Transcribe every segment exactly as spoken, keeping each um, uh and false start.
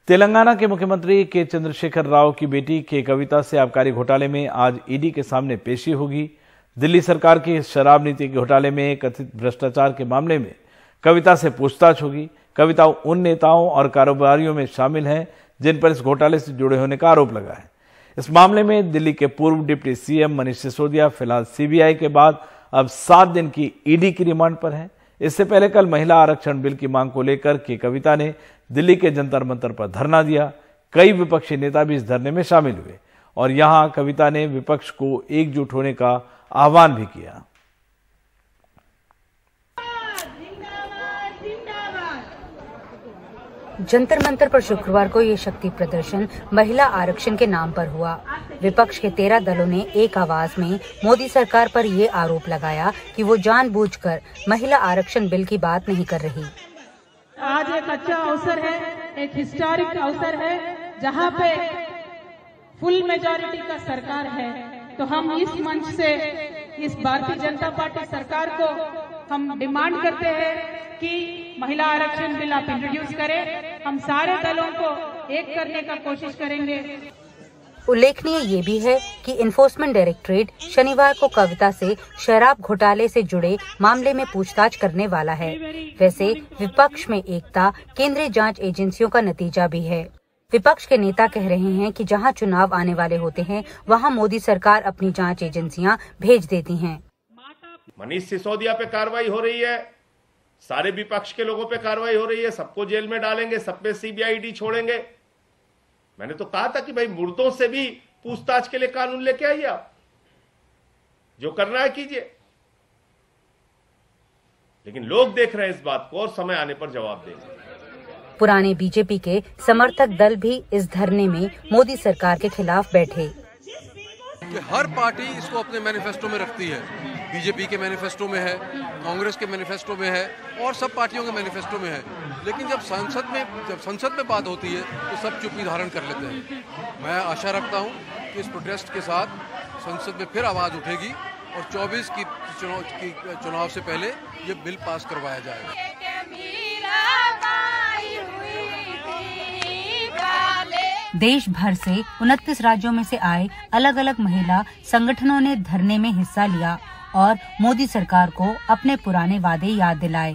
तेलंगाना के मुख्यमंत्री के चंद्रशेखर राव की बेटी के कविता से आबकारी घोटाले में आज ईडी के सामने पेशी होगी। दिल्ली सरकार की शराब नीति के घोटाले में कथित भ्रष्टाचार के मामले में कविता से पूछताछ होगी। कविता उन नेताओं और कारोबारियों में शामिल हैं जिन पर इस घोटाले से जुड़े होने का आरोप लगा है। इस मामले में दिल्ली के पूर्व डिप्टी सीएम मनीष सिसोदिया फिलहाल सीबीआई के बाद अब सात दिन की ईडी की रिमांड पर हैं। इससे पहले कल महिला आरक्षण बिल की मांग को लेकर के कविता ने दिल्ली के जंतर मंतर पर धरना दिया। कई विपक्षी नेता भी इस धरने में शामिल हुए और यहां कविता ने विपक्ष को एकजुट होने का आह्वान भी किया। जंतर मंतर पर शुक्रवार को ये शक्ति प्रदर्शन महिला आरक्षण के नाम पर हुआ। विपक्ष के तेरह दलों ने एक आवाज में मोदी सरकार पर ये आरोप लगाया कि वो जानबूझकर महिला आरक्षण बिल की बात नहीं कर रही। आज एक अच्छा अवसर है, एक हिस्टोरिक अवसर है जहां पे फुल मेजॉरिटी का सरकार है, तो हम इस मंच से इस भारतीय जनता पार्टी सरकार को हम डिमांड करते हैं कि महिला आरक्षण बिल आप इंट्रोड्यूस करें। हम सारे दलों को एक करने का कोशिश करेंगे। उल्लेखनीय ये भी है कि इन्फोर्समेंट डायरेक्टरेट शनिवार को कविता से शराब घोटाले से जुड़े मामले में पूछताछ करने वाला है। वैसे विपक्ष में एकता केंद्रीय जांच एजेंसियों का नतीजा भी है। विपक्ष के नेता कह रहे हैं कि जहां चुनाव आने वाले होते हैं वहां मोदी सरकार अपनी जांच एजेंसियां भेज देती हैं। मनीष सिसोदिया पे कार्रवाई हो रही है, सारे विपक्ष के लोगों पे कार्रवाई हो रही है, सबको जेल में डालेंगे, सब पे सीबीआई छोड़ेंगे। मैंने तो कहा था कि भाई मुर्दों से भी पूछताछ के लिए कानून लेके आइए, आप जो करना है कीजिए। लेकिन लोग देख रहे हैं इस बात को और समय आने पर जवाब देंगे। पुराने बीजेपी के समर्थक दल भी इस धरने में मोदी सरकार के खिलाफ बैठे। कि हर पार्टी इसको अपने मैनिफेस्टो में रखती है। बीजेपी के मैनिफेस्टो में है, कांग्रेस के मैनिफेस्टो में है और सब पार्टियों के मैनिफेस्टो में है। लेकिन जब संसद में जब संसद में बात होती है तो सब चुप्पी धारण कर लेते हैं। मैं आशा रखता हूं कि इस प्रोटेस्ट के साथ संसद में फिर आवाज उठेगी और चौबीस की चुनाव की चुनाव से पहले ये बिल पास करवाया जाएगा। देश भर से उनतीस राज्यों में से आए अलग अलग महिला संगठनों ने धरने में हिस्सा लिया और मोदी सरकार को अपने पुराने वादे याद दिलाए।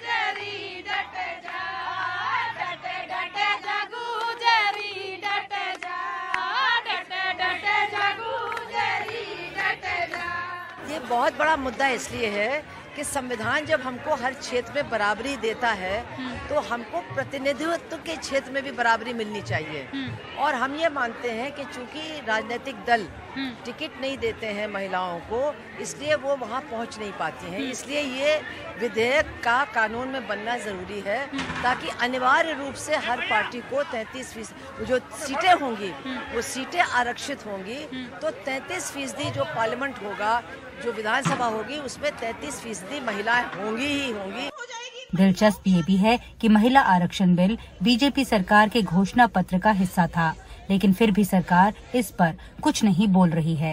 ये बहुत बड़ा मुद्दा इसलिए है कि संविधान जब हमको हर क्षेत्र में बराबरी देता है तो हमको प्रतिनिधित्व के क्षेत्र में भी बराबरी मिलनी चाहिए। और हम ये मानते हैं कि चूंकि राजनीतिक दल टिकट नहीं देते हैं महिलाओं को, इसलिए वो वहाँ पहुँच नहीं पाती हैं। इसलिए ये विधेयक का कानून में बनना ज़रूरी है ताकि अनिवार्य रूप से हर पार्टी को तैंतीस फीसदी जो सीटें होंगी वो सीटें आरक्षित होंगी, तो तैंतीस फीसदी जो पार्लियामेंट होगा, जो विधानसभा होगी, उसमें तैंतीस फीसदी महिलाएं होंगी ही होंगी। दिलचस्प ये भी है कि महिला आरक्षण बिल बीजेपी सरकार के घोषणा पत्र का हिस्सा था, लेकिन फिर भी सरकार इस पर कुछ नहीं बोल रही है।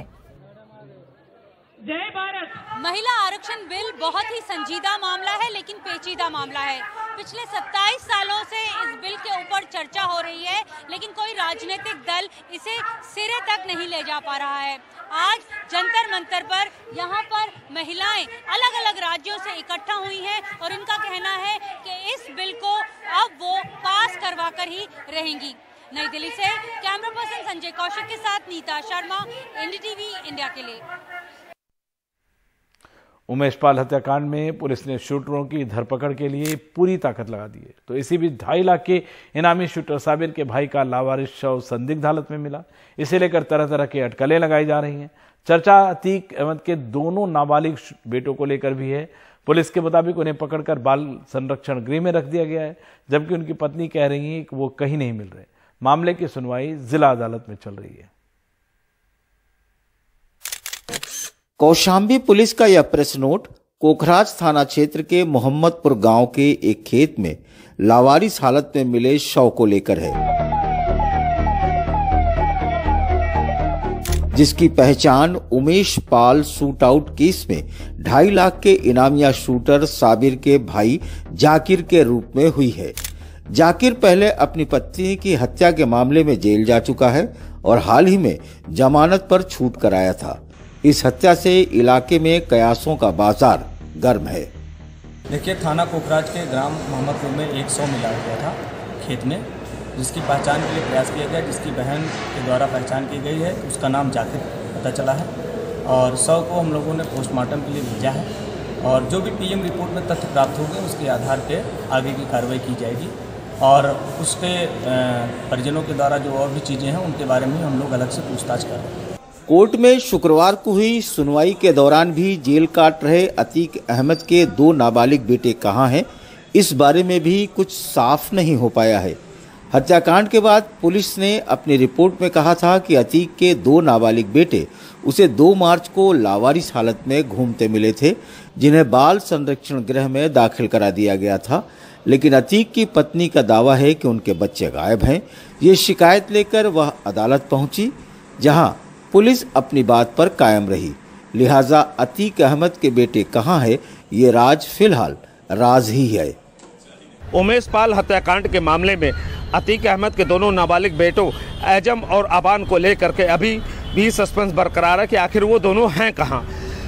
जय भारत। महिला आरक्षण बिल बहुत ही संजीदा मामला है, लेकिन पेचीदा मामला है। पिछले सत्ताईस सालों से इस बिल के ऊपर चर्चा हो रही है, लेकिन कोई राजनीतिक दल इसे सिरे तक नहीं ले जा पा रहा है। आज जंतर मंतर पर यहाँ पर महिलाएं अलग अलग राज्यों से इकट्ठा हुई हैं और इनका कहना है कि इस बिल को अब वो पास करवा कर ही रहेंगी। नई दिल्ली से कैमरा पर्सन संजय कौशिक के साथ नीता शर्मा, एनडीटीवी इंडिया के लिए। उमेश पाल हत्याकांड में पुलिस ने शूटरों की धरपकड़ के लिए पूरी ताकत लगा दी है, तो इसी बीच ढाई लाख के इनामी शूटर साबिर के भाई का लावारिस शव संदिग्ध हालत में मिला। इसे लेकर तरह तरह की अटकलें लगाई जा रही हैं। चर्चा अतीक अहमद के दोनों नाबालिग बेटों को लेकर भी है। पुलिस के मुताबिक उन्हें पकड़कर बाल संरक्षण गृह में रख दिया गया है, जबकि उनकी पत्नी कह रही है कि वो कहीं नहीं मिल रहे। मामले की सुनवाई जिला अदालत में चल रही है। कौशाम्बी पुलिस का यह प्रेस नोट कोखराज थाना क्षेत्र के मोहम्मदपुर गांव के एक खेत में लावारिस हालत में मिले शव को लेकर है, जिसकी पहचान Umesh Pal shootout case में ढाई लाख के इनामिया शूटर साबिर के भाई जाकिर के रूप में हुई है। जाकिर पहले अपनी पत्नी की हत्या के मामले में जेल जा चुका है और हाल ही में जमानत पर छूट कर आया था। इस हत्या से इलाके में कयासों का बाजार गर्म है। देखिए, थाना कोखराज के ग्राम मोहम्मदपुर में एक सौ मिला हुआ था खेत में, जिसकी पहचान के लिए प्रयास किया गया, जिसकी बहन के द्वारा पहचान की गई है। उसका नाम जाकिर पता चला है और सौ को हम लोगों ने पोस्टमार्टम के लिए भेजा है और जो भी पीएम रिपोर्ट में तथ्य प्राप्त होंगे उसके आधार पे आगे की कार्रवाई की जाएगी और उसके परिजनों के द्वारा जो और भी चीज़ें हैं उनके बारे में हम लोग अलग से पूछताछ कर रहे हैं। कोर्ट में शुक्रवार को हुई सुनवाई के दौरान भी जेल काट रहे अतीक अहमद के दो नाबालिग बेटे कहां हैं, इस बारे में भी कुछ साफ नहीं हो पाया है। हत्याकांड के बाद पुलिस ने अपनी रिपोर्ट में कहा था कि अतीक के दो नाबालिग बेटे उसे दो मार्च को लावारिस हालत में घूमते मिले थे, जिन्हें बाल संरक्षण गृह में दाखिल करा दिया गया था। लेकिन अतीक की पत्नी का दावा है कि उनके बच्चे गायब हैं। ये शिकायत लेकर वह अदालत पहुंची, जहां पुलिस अपनी बात पर कायम रही। लिहाजा अतीक अहमद के बेटे कहां है, ये राज फिलहाल राज ही है। उमेश पाल हत्याकांड के मामले में अतीक अहमद के दोनों नाबालिग बेटों एजम और अबान को लेकर के अभी भी सस्पेंस बरकरार है कि आखिर वो दोनों हैं कहां।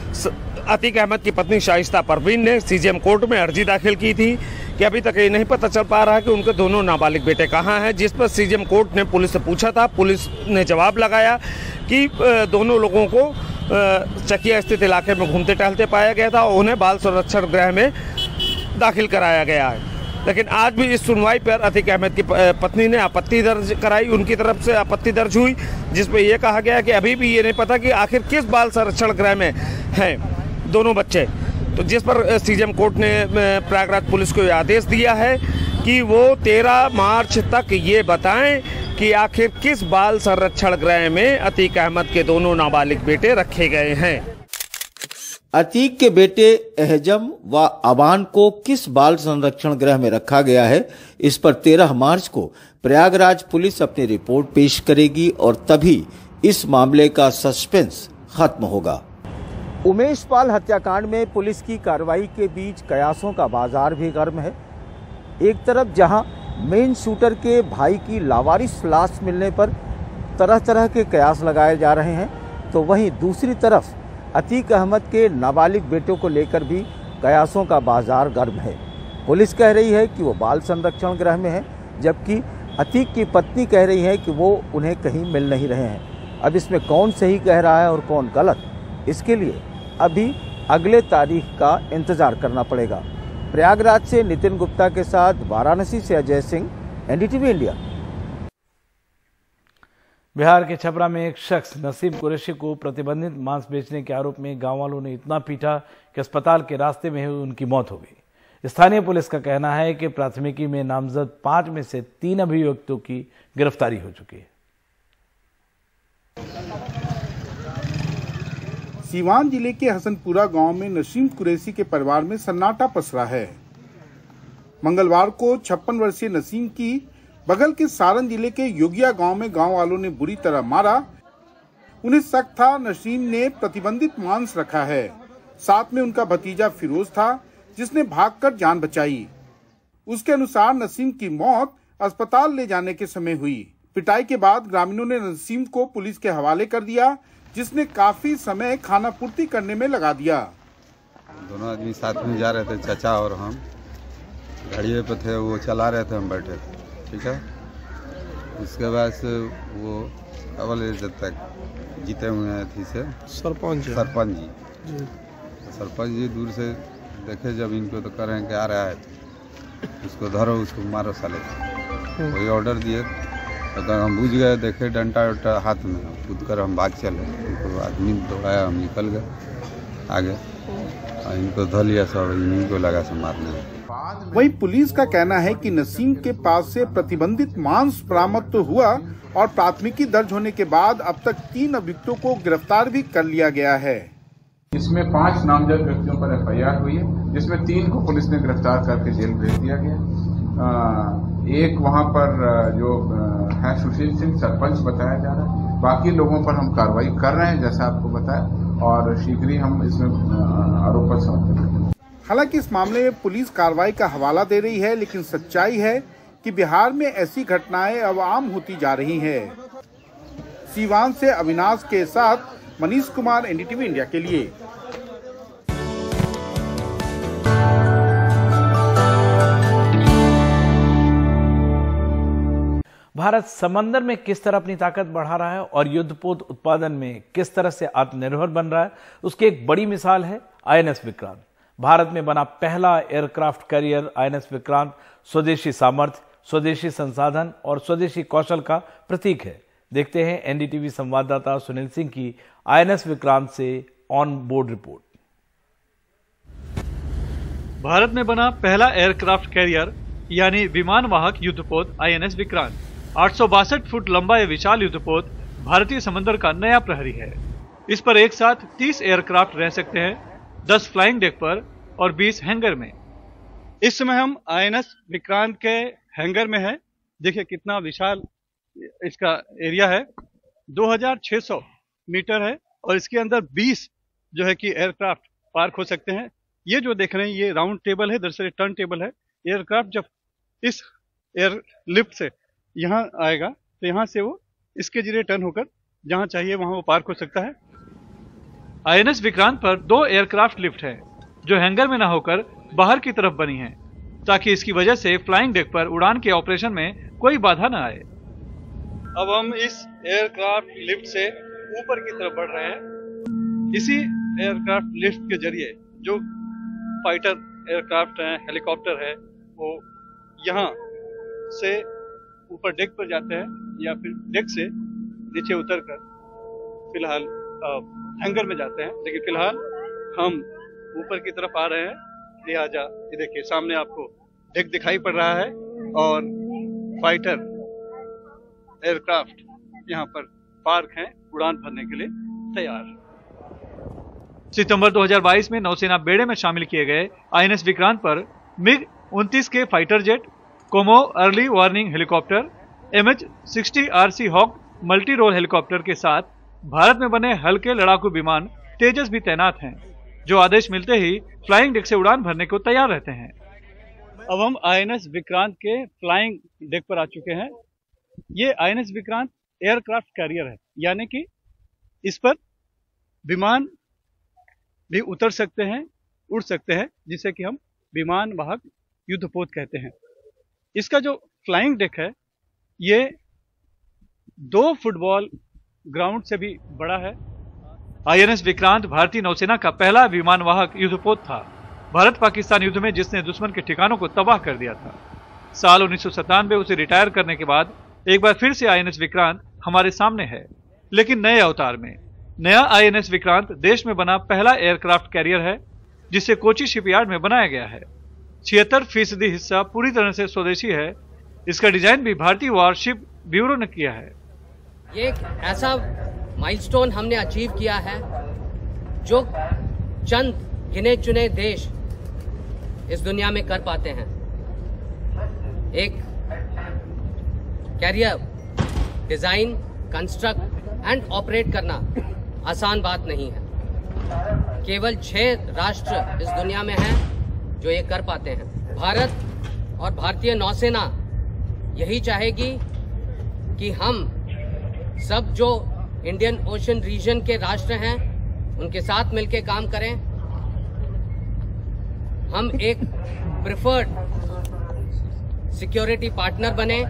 अतीक अहमद की पत्नी शाइस्ता परवीन ने सीजेएम कोर्ट में अर्जी दाखिल की थी कि अभी तक ये नहीं पता चल पा रहा है कि उनके दोनों नाबालिग बेटे कहां हैं, जिस पर सीजेएम कोर्ट ने पुलिस से पूछा था। पुलिस ने जवाब लगाया कि दोनों लोगों को चकिया स्थित इलाके में घूमते टहलते पाया गया था और उन्हें बाल संरक्षण गृह में दाखिल कराया गया है। लेकिन आज भी इस सुनवाई पर अतीक अहमद की पत्नी ने आपत्ति दर्ज कराई। उनकी तरफ से आपत्ति दर्ज हुई, जिसमें यह कहा गया कि अभी भी ये नहीं पता कि आखिर किस बाल संरक्षण गृह में हैं दोनों बच्चे। तो जिस पर सीजेएम कोर्ट ने प्रयागराज पुलिस को आदेश दिया है कि वो तेरह मार्च तक ये बताएं कि आखिर किस बाल संरक्षण गृह में अतीक अहमद के दोनों नाबालिग बेटे रखे गए हैं। अतीक के बेटे एहजम व अबान को किस बाल संरक्षण गृह में रखा गया है, इस पर तेरह मार्च को प्रयागराज पुलिस अपनी रिपोर्ट पेश करेगी और तभी इस मामले का सस्पेंस खत्म होगा। उमेश पाल हत्याकांड में पुलिस की कार्रवाई के बीच कयासों का बाजार भी गर्म है। एक तरफ जहां मेन शूटर के भाई की लावारिस लाश मिलने पर तरह तरह के कयास लगाए जा रहे हैं, तो वहीं दूसरी तरफ अतीक अहमद के नाबालिग बेटों को लेकर भी कयासों का बाजार गर्म है। पुलिस कह रही है कि वो बाल संरक्षण गृह में है, जबकि अतीक की पत्नी कह रही है कि वो उन्हें कहीं मिल नहीं रहे हैं। अब इसमें कौन सही कह रहा है और कौन गलत, इसके लिए अभी अगले तारीख का इंतजार करना पड़ेगा। प्रयागराज से नितिन गुप्ता के साथ वाराणसी से अजय सिंह, एनडीटीवी इंडिया। बिहार के छपरा में एक शख्स नसीम कुरैशी को प्रतिबंधित मांस बेचने के आरोप में गांव वालों ने इतना पीटा कि अस्पताल के रास्ते में ही उनकी मौत हो गई। स्थानीय पुलिस का कहना है कि प्राथमिकी में नामजद पांच में से तीन अभियुक्तों की गिरफ्तारी हो चुकी है। सीवान जिले के हसनपुरा गांव में नसीम कुरैशी के परिवार में सन्नाटा पसरा है। मंगलवार को छप्पन वर्षीय नसीम की बगल के सारण जिले के योगिया गांव में गांव वालों ने बुरी तरह मारा। उन्हें शक था नसीम ने प्रतिबंधित मांस रखा है। साथ में उनका भतीजा फिरोज था, जिसने भागकर जान बचाई। उसके अनुसार नसीम की मौत अस्पताल ले जाने के समय हुई। पिटाई के बाद ग्रामीणों ने नसीम को पुलिस के हवाले कर दिया, जिसने काफी समय खाना पूर्ति करने में लगा दिया। दोनों आदमी साथ में जा रहे थे, चाचा और हम गाड़ियों पे थे, वो चला रहे थे, हम बैठे थे, ठीक है। उसके बाद से वो अवल तक जीते हुए हैं थी से सरपंच सरपंच जी जी सरपंच जी दूर से देखे जब इनको तो कह रहे हैं कि आ रहा है, उसको धरो, उसको मारो साले। वही ऑर्डर दिए तो हम बुझ गए, देखे डंडा वंटा हाथ में, कूद कर हम भाग चले। उनको आदमी दौड़ाया, हम निकल गए आगे, इनको धो लिया, सब इनको लगा से मारने। वहीं पुलिस का कहना है कि नसीम के पास से प्रतिबंधित मांस बरामद तो हुआ और प्राथमिकी दर्ज होने के बाद अब तक तीन अभियुक्तों को गिरफ्तार भी कर लिया गया है। इसमें पांच नामजद व्यक्तियों पर एफ आई आर हुई है, जिसमें तीन को पुलिस ने गिरफ्तार करके जेल भेज दिया गया। एक वहां पर जो है सुशील सिंह सरपंच बताया जा रहा है। बाकी लोगों पर हम कार्रवाई कर रहे हैं, जैसा आपको बताया, और शीघ्र ही हम इसमें आरोप पत्र समर्पित करेंगे। हालांकि इस मामले में पुलिस कार्रवाई का हवाला दे रही है, लेकिन सच्चाई है कि बिहार में ऐसी घटनाएं अब आम होती जा रही हैं। सीवान से अविनाश के साथ मनीष कुमार, एनडीटीवी इंडिया के लिए। भारत समंदर में किस तरह अपनी ताकत बढ़ा रहा है और युद्धपोत उत्पादन में किस तरह से आत्मनिर्भर बन रहा है, उसकी एक बड़ी मिसाल है आईएनएस विक्रांत। भारत में बना पहला एयरक्राफ्ट कैरियर आईएनएस विक्रांत स्वदेशी सामर्थ्य, स्वदेशी संसाधन और स्वदेशी कौशल का प्रतीक है। देखते हैं एनडीटीवी संवाददाता सुनील सिंह की आईएनएस विक्रांत से ऑन बोर्ड रिपोर्ट। भारत में बना पहला एयरक्राफ्ट कैरियर यानी विमान वाहक युद्धपोत आईएनएस विक्रांत आठ सौ बासठ फुट लंबा यह विशाल युद्धपोत भारतीय समंदर का नया प्रहरी है। इस पर एक साथ तीस एयरक्राफ्ट रह सकते हैं, दस फ्लाइंग डेक पर और बीस हैंगर में। इस समय हम आईएनएस विक्रांत के हैंगर में हैं। देखिए कितना विशाल इसका एरिया है, दो हज़ार छह सौ मीटर है और इसके अंदर बीस जो है कि एयरक्राफ्ट पार्क हो सकते हैं। ये जो देख रहे हैं ये राउंड टेबल है, दरअसल टर्न टेबल है। एयरक्राफ्ट जब इस एयर लिफ्ट से यहाँ आएगा तो यहाँ से वो इसके जरिए टर्न होकर जहाँ चाहिए वहाँ वो पार्क हो सकता है। आईएनएस विक्रांत पर दो एयरक्राफ्ट लिफ्ट है जो हैंगर में न होकर बाहर की तरफ बनी है, ताकि इसकी वजह से फ्लाइंग डेक पर उड़ान के ऑपरेशन में कोई बाधा न आए। अब हम इस एयरक्राफ्ट लिफ्ट से ऊपर की तरफ बढ़ रहे हैं। इसी एयरक्राफ्ट लिफ्ट के जरिए जो फाइटर एयरक्राफ्ट है, हेलीकॉप्टर है, वो यहाँ से ऊपर डेक पर जाते हैं या फिर डेक से नीचे उतरकर फिलहाल हैंगर में जाते हैं। लेकिन फिलहाल हम ऊपर की तरफ आ रहे हैं, लिहाजा ये देखिए सामने आपको डेक दिखाई पड़ रहा है और फाइटर एयरक्राफ्ट यहाँ पर पार्क हैं, उड़ान भरने के लिए तैयार। सितंबर दो हज़ार बाईस में नौसेना बेड़े में शामिल किए गए आईएनएस विक्रांत पर मिग उनतीस के fighter jet, Kamov early warning helicopter, MH sixty R C hawk multi role helicopter के साथ भारत में बने हल्के लड़ाकू विमान तेजस भी तैनात हैं, जो आदेश मिलते ही फ्लाइंग डेक से उड़ान भरने को तैयार रहते हैं। अब हम आईएनएस विक्रांत के फ्लाइंग डेक पर आ चुके हैं। ये आईएनएस विक्रांत एयरक्राफ्ट कैरियर है, यानी कि इस पर विमान भी उतर सकते हैं, उड़ सकते हैं, जिसे कि हम विमान वाहक युद्धपोत कहते हैं। इसका जो फ्लाइंग डेक है ये दो फुटबॉल ग्राउंड से भी बड़ा है। आईएनएस विक्रांत भारतीय नौसेना का पहला विमान वाहक युद्धपोत था, भारत पाकिस्तान युद्ध में, जिसने दुश्मन के ठिकानों को तबाह कर दिया था। साल उन्नीस सौ सत्तानवे उसे रिटायर करने के बाद एक बार फिर से आईएनएस विक्रांत हमारे सामने है, लेकिन नए अवतार में। नया आईएनएस विक्रांत देश में बना पहला एयरक्राफ्ट कैरियर है, जिसे कोची शिपयार्ड में बनाया गया है। छिहत्तर फीसदी हिस्सा पूरी तरह से स्वदेशी है। इसका डिजाइन भी भारतीय वारशिप ब्यूरो ने किया है। ये एक ऐसा माइलस्टोन हमने अचीव किया है जो चंद गिने चुने देश इस दुनिया में कर पाते हैं। एक carrier design, construct and operate करना आसान बात नहीं है। केवल छह राष्ट्र इस दुनिया में हैं जो ये कर पाते हैं। भारत और भारतीय नौसेना यही चाहेगी कि हम सब जो इंडियन ओशन रीजन के राष्ट्र हैं उनके साथ मिलकर काम करें। हम एक प्रेफर्ड सिक्योरिटी पार्टनर बने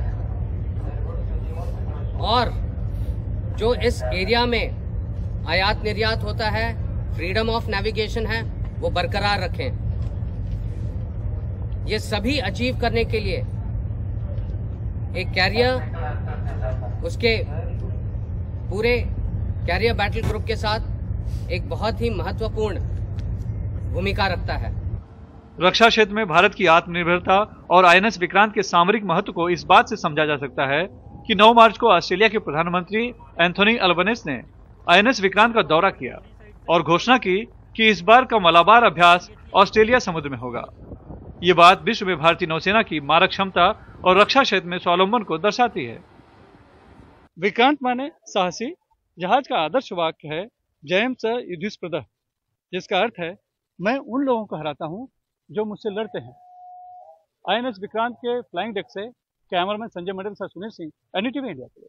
और जो इस एरिया में आयात निर्यात होता है, फ्रीडम ऑफ नेविगेशन है, वो बरकरार रखें। ये सभी अचीव करने के लिए एक कैरियर, उसके पूरे कैरियर बैटल ग्रुप के साथ एक बहुत ही महत्वपूर्ण भूमिका रखता है। रक्षा क्षेत्र में भारत की आत्मनिर्भरता और आईएनएस विक्रांत के सामरिक महत्व को इस बात से समझा जा सकता है कि नौ मार्च को ऑस्ट्रेलिया के प्रधानमंत्री एंथोनी अल्बनीज ने आईएनएस विक्रांत का दौरा किया और घोषणा की कि इस बार का मलाबार अभ्यास ऑस्ट्रेलिया समुद्र में होगा। ये बात विश्व में भारतीय नौसेना की मारक क्षमता और रक्षा क्षेत्र में स्वावलंबन को दर्शाती है। विक्रांत माने साहसी। जहाज का आदर्श वाक्य है जयम स युधिष्ठिरः, जिसका अर्थ है मैं उन लोगों को हराता हूं जो मुझसे लड़ते हैं। आईएनएस विक्रांत के फ्लाइंग डेक से कैमरामैन संजय मंडल से सुनील सिंह, एनडीटीवी इंडिया।